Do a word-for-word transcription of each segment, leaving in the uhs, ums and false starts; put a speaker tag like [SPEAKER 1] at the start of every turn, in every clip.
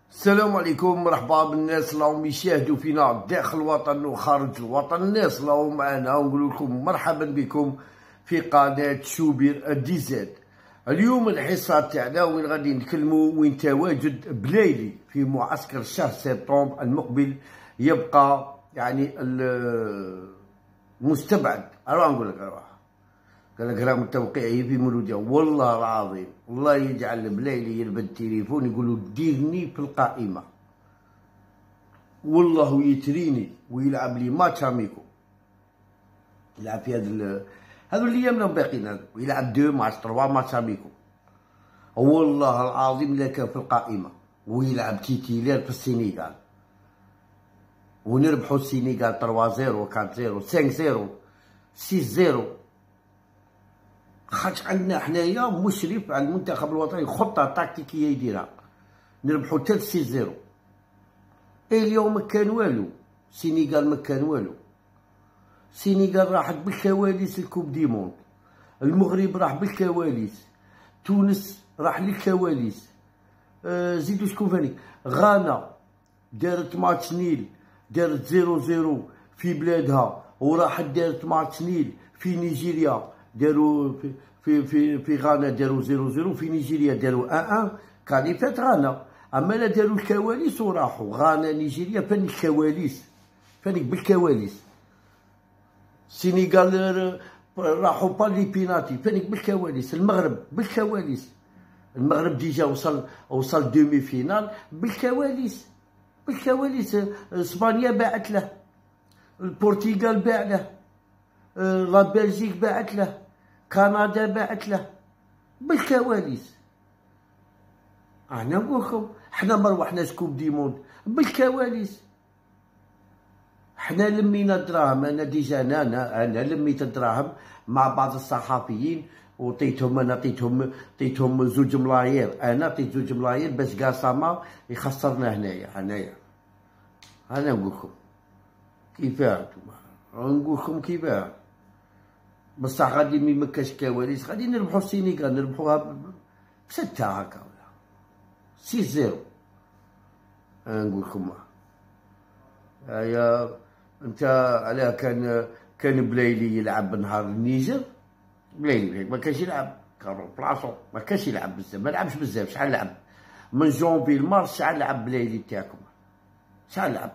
[SPEAKER 1] السلام عليكم، مرحبا بالناس اللي راهم يشاهدوا فينا داخل الوطن وخارج الوطن. الناس اللي راهم معنا ونقول لكم مرحبا بكم في قناه شوبير دي زاد. اليوم الحصه تاعنا وين غادي نتكلموا وين تواجد بلايلي في معسكر شهر سبتمبر المقبل يبقى يعني المستبعد. اروح نقول لك اروح قال لك رغم توقيعه في مولوديه، والله العظيم والله يجعل بلايلي يربد التليفون يقولوا ديرني في القائمه، والله يتريني ويلعب لي ماتش اميكو، يلعب في هذا هذو الايام راهم باقيين، ويلعب دو ماتش تروا ماتش اميكو، والله العظيم لا كان في القائمه ويلعب تيتيلير في السينيغال ونربحوا السينيغال ثلاثة صفر أربعة صفر خمسة صفر ستة صفر. خاطش عندنا حنايا مشرف على المنتخب الوطني خطه تكتيكيه يديرها، نربحوا حتى ستة صفر. اي اليوم ما كان والو، السينيغال ما كان والو، السينيغال راحت بالكواليس الكوب دي موند، المغرب راح بالكواليس، تونس راح للكواليس، آه زيدو شكون ثاني، غانا دارت ماتش نيل، دارت صفر صفر في بلادها، وراحت دارت ماتش نيل في نيجيريا، داروا في في في, في غانا داروا صفر صفر، في نيجيريا داروا واحد واحد، كان فات غانا، اما لا داروا الكواليس وراحوا غانا نيجيريا فين الكواليس، فانيك بالكواليس. السينيغال راحوا بالي بيناتي فانيك بالكواليس، المغرب بالكواليس، المغرب ديجا وصل وصل دومي فينال بالكواليس، بالكواليس. اسبانيا باعت له، البرتغال باع له، لا بلجيك باعت له، كندا باعت له بالكواليس. انا نقول لكم حنا ما روحناش كوب دي موند بالكواليس، حنا لمينا الدراهم. انا ديجا انا انا, أنا لميت الدراهم مع بعض الصحفيين وعطيتهم، انا عطيتهم عطيتهم زوج ملايير، انا عطيت زوج ملايير باش قاسما يخسرنا هنايا هنايا. انا نقول لكم كيفاه نتوما، نقول لكم كيفاه، بصح غادي مي مكاش كواليس غادي نربحو السينيغال، نربحوها بستة هكا ولا ستة صفر. نقول لكم هيا انت علاه كان كان بلايلي يلعب نهار النيجر، بلايلي ما كانش يلعب، كان بلاصو ما كانش يلعب بزاف، ما لعبش بزاف. شحال لعب من جونفي لمارس؟ شحال لعب بلايلي تاعكم؟ شحال لعب؟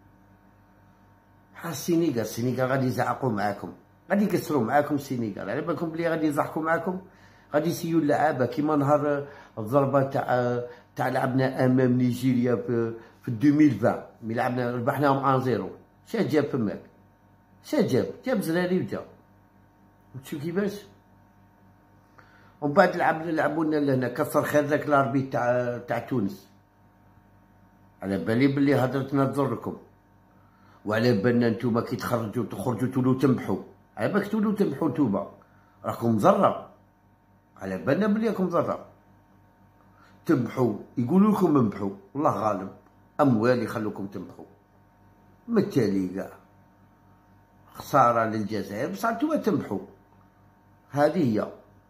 [SPEAKER 1] ها السينيغال، السينيغال غادي يزعقوا معاكم، غادي يكسروا معاكم السينيغال، على بالكم بلي غادي يضحكوا معاكم، غادي يسيو اللعابه كيما نهار الضربه تاع تاع لعبنا امام نيجيريا في في ألفين وعشرين، ملي لعبنا ربحناهم واحد صفر. شا جاب فماك؟ شا جاب؟ جاب زراري وجا، وتشوف كيفاش. ومن بعد لعب لعبونا لهنا، كثر خير ذاك الاربيت تاع تاع تونس، على بالي بلي هضرتنا تضركم، وعلى بالنا نتوما كي تخرجوا تخرجوا تولوا تنبحوا، على بالك تولوا تنبحوا نتوما راكم ضرر، على بالنا بلي راكم ضرر تنبحوا، يقولوا لكم انبحوا، والله غالب اموال يخلوكم تنبحوا، بالتالي كاع خساره للجزائر، بصح نتوما تنبحوا. هذه هي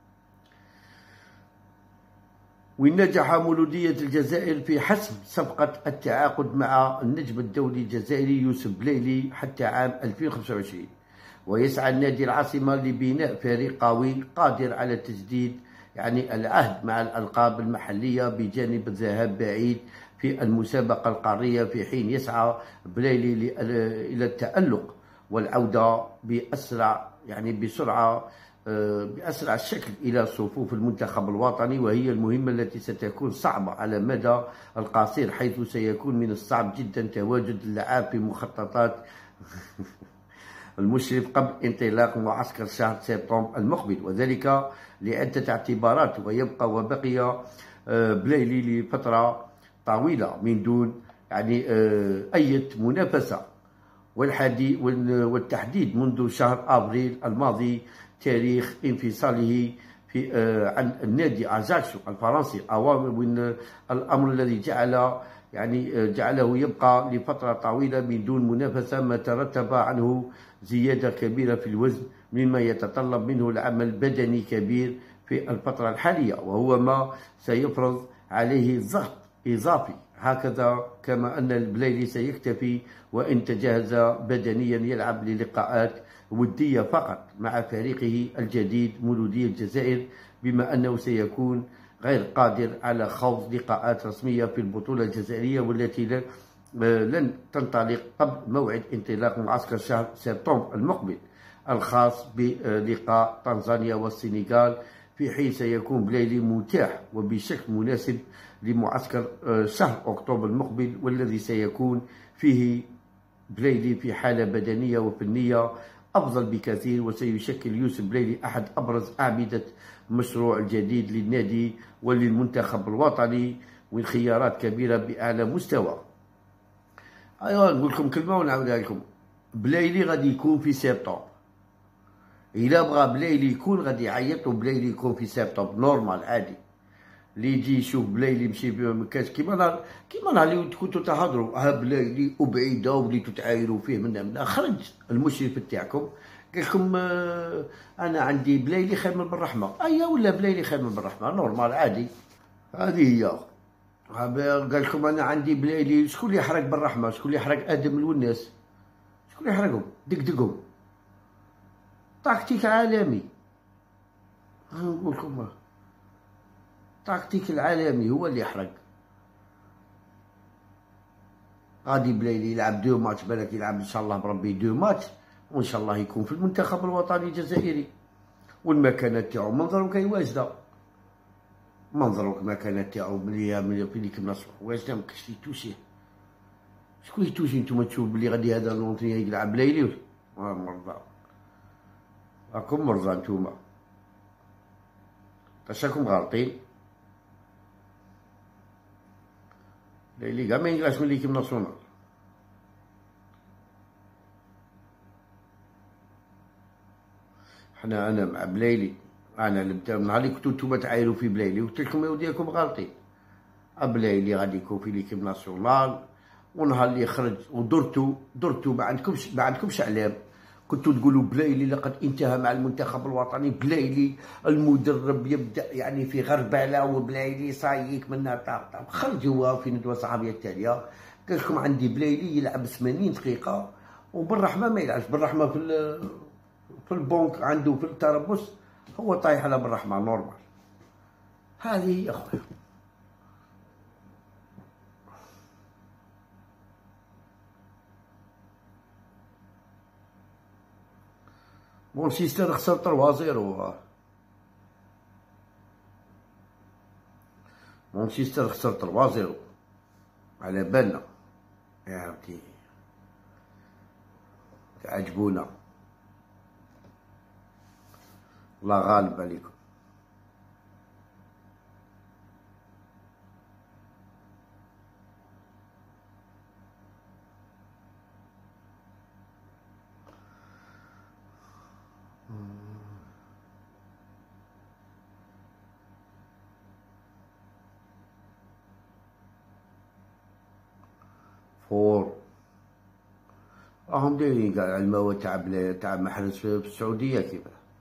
[SPEAKER 1] وين نجح مولودية الجزائر في حسم صفقة التعاقد مع النجم الدولي الجزائري يوسف بلايلي حتى عام ألفين وخمسة وعشرين، ويسعى النادي العاصمة لبناء فريق قوي قادر على تجديد يعني العهد مع الألقاب المحلية بجانب الذهاب بعيد في المسابقة القارية، في حين يسعى بلايلي إلى التألق والعودة بأسرع يعني بسرعة بأسرع الشكل إلى صفوف المنتخب الوطني، وهي المهمة التي ستكون صعبة على المدى القصير، حيث سيكون من الصعب جدا تواجد اللاعب في مخططات المشرف قبل انطلاق معسكر شهر سبتمبر المقبل، وذلك لعدة اعتبارات. ويبقى وبقي بلايلي لفترة طويلة من دون يعني أي منافسة، والتحديد منذ شهر أبريل الماضي تاريخ انفصاله في آه عن النادي اجاكسو الفرنسي، من الامر الذي جعل يعني آه جعله يبقى لفتره طويله من دون منافسه، ما ترتب عنه زياده كبيره في الوزن، مما يتطلب منه العمل بدني كبير في الفتره الحاليه، وهو ما سيفرض عليه الضغط إضافي. هكذا كما أن البلايلي سيكتفي وإن تجهز بدنيا يلعب للقاءات ودية فقط مع فريقه الجديد مولودية الجزائر، بما أنه سيكون غير قادر على خوض لقاءات رسمية في البطولة الجزائرية، والتي لن تنطلق قبل موعد انطلاق معسكر شهر سبتمبر المقبل الخاص بلقاء تنزانيا والسنغال، في حين سيكون بلايلي متاح وبشكل مناسب لمعسكر شهر أكتوبر المقبل، والذي سيكون فيه بلايلي في حالة بدنية وفنية أفضل بكثير، وسيشكل يوسف بلايلي أحد أبرز أعمدة المشروع الجديد للنادي وللمنتخب الوطني، والخيارات كبيرة بأعلى مستوى. أيوة نقول لكم كلمة ونعاودها لكم، بلايلي غادي يكون في سبتمبر. إلا بغى بلايلي يكون غادي يعيط بلايلي يكون في سبتمبر نورمال عادي. اللي يجي يشوف بلايلي يمشي مكاش كيما نهار كيما نهار اللي كنتو تهضروا ها بلايلي وبعيده وبديتو تعايروا فيه منا منا، خرج المشرف تاعكم قال لكم آه انا عندي بلايلي خير من بالرحمه. ايا ولا بلايلي خير من بالرحمه نورمال عادي. هذه هي. قال لكم انا عندي بلايلي. شكون اللي يحرق بالرحمه؟ شكون اللي يحرق ادم الوناس؟ شكون اللي يحرقهم؟ دقدقهم. تكتيك عالمي. نقول لكم التكتيك العالمي هو اللي يحرق. غادي بلايلي يلعب دو ماتش، بالك يلعب ان شاء الله بربي دو ماتش، وان شاء الله يكون في المنتخب الوطني الجزائري، والمكانه تاعو منظرو كاين واجده. منظرو المكانه تاعو ملي ملي في ليكيب ناسيونال واجده، مكاش يتوشيه. شكون يتوشي؟ نتوما تشوف بلي غادي هذا لونتري يلعب بلايلي؟ اه مرضى. راكم مرضى نتوما. اش راكم غالطين؟ بلايلي كاع ما ينقاش من ليكيب ناسيونال. حنا انا مع بلايلي. انا اللي بدا نهار اللي كنتو نتوما تعايروا في بلايلي قلت لكم يا ودي راكم غالطين. بلايلي غادي يكون في ليكيب ناسيونال، ونهار اللي خرج ودرتو درتو ما عندكمش ما عندكمش اعلام. كنتو تقولوا بلايلي لقد انتهى مع المنتخب الوطني، بلايلي المدرب يبدا يعني في غربله، وبلايلي صايك منا طاق طاق. خرج هو في ندوه صحفيه التاليه قال لكم عندي بلايلي يلعب ثمانين دقيقه وبالرحمه ما يلعبش. بالرحمه في في البونك عنده في التربص هو طايح على بالرحمه نورمال. هذه يا اخويا. مانشستر خسر ثلاثة صفر. مانشستر خسر ثلاثة صفر على بالنا يا عمتي. تعجبونا. الله غالب عليكم. فور راهم دايرين كاع المواد تاع تاع محرز في السعوديه كيف.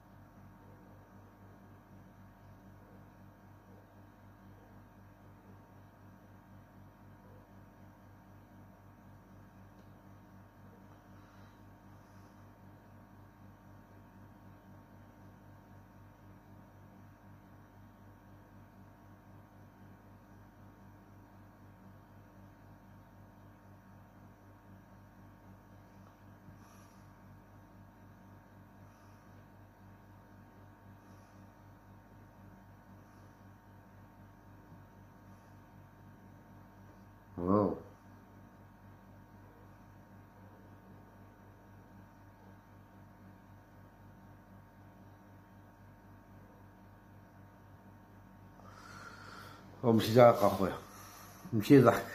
[SPEAKER 1] واو. هو ماشي زعق اخويا، ماشي ضحك.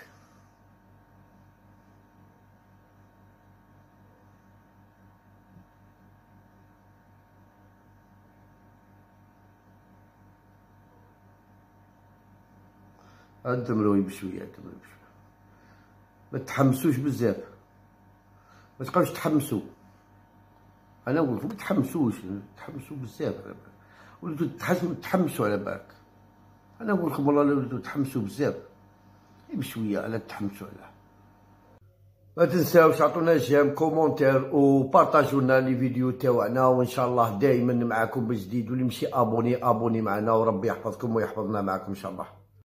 [SPEAKER 1] ادمروا بشويه ادمروا بشويه، ما تحمسوش بزاف، ما تبقاوش تحمسوا. انا نقول لكم ما تحمسوش، تحمسوا بزاف على بالك، وليتو تحمسوا على بالك. انا نقول لكم والله وليتو تحمسوا بزاف. بشويه على تحمسوا عليه. ما تنساوش عطونا جيم كومونتير وبارطاجوا لنا لي فيديو تاعنا، وان شاء الله دائما معكم بجديد، واللي مشي ابوني ابوني معنا، وربي يحفظكم ويحفظنا معكم ان شاء الله.